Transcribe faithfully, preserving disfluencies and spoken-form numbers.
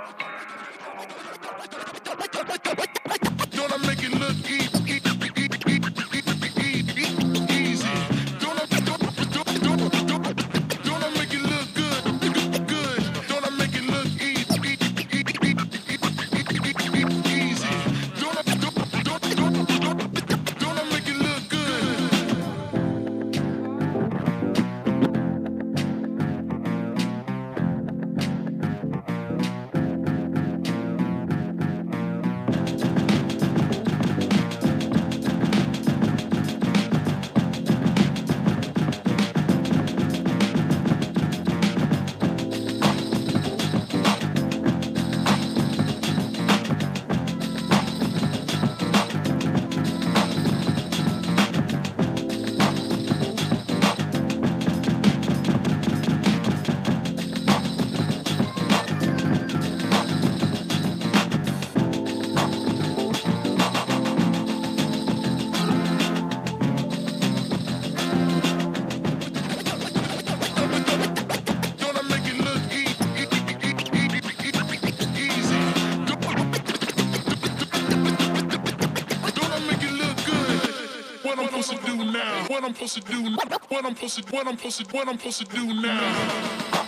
Don't I make it look easy? Easy. Don't I, don't, don't, don't, don't, don't I make it look good? Good. Don't I make it look easy? Easy. Don't I, don't, don't, don't, don't, don't I make it look good? Don't I make it look easy? Don't I make it look good? What I'm supposed to do now? What I'm supposed to do? What I'm supposed to? What I'm supposed to? What I'm supposed to do now?